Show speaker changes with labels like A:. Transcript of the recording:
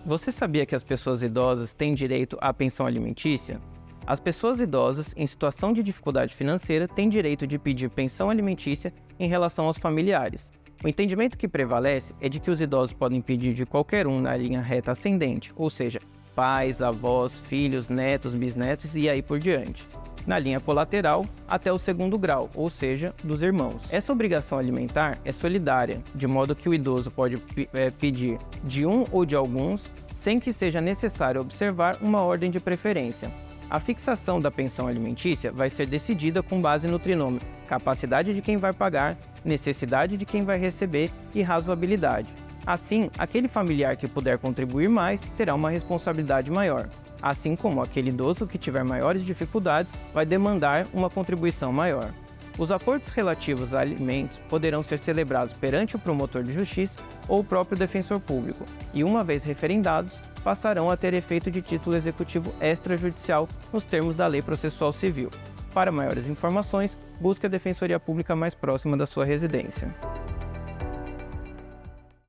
A: Você sabia que as pessoas idosas têm direito à pensão alimentícia? As pessoas idosas em situação de dificuldade financeira têm direito de pedir pensão alimentícia em relação aos familiares. O entendimento que prevalece é de que os idosos podem pedir de qualquer um na linha reta ascendente, ou seja, pais, avós, filhos, netos, bisnetos e aí por diante. Na linha colateral, até o segundo grau, ou seja, dos irmãos. Essa obrigação alimentar é solidária, de modo que o idoso pode pedir de um ou de alguns, sem que seja necessário observar uma ordem de preferência. A fixação da pensão alimentícia vai ser decidida com base no trinômio capacidade de quem vai pagar, necessidade de quem vai receber e razoabilidade. Assim, aquele familiar que puder contribuir mais terá uma responsabilidade maior, assim como aquele idoso que tiver maiores dificuldades vai demandar uma contribuição maior. Os acordos relativos a alimentos poderão ser celebrados perante o promotor de justiça ou o próprio defensor público, e uma vez referendados, passarão a ter efeito de título executivo extrajudicial nos termos da Lei Processual Civil. Para maiores informações, busque a Defensoria Pública mais próxima da sua residência.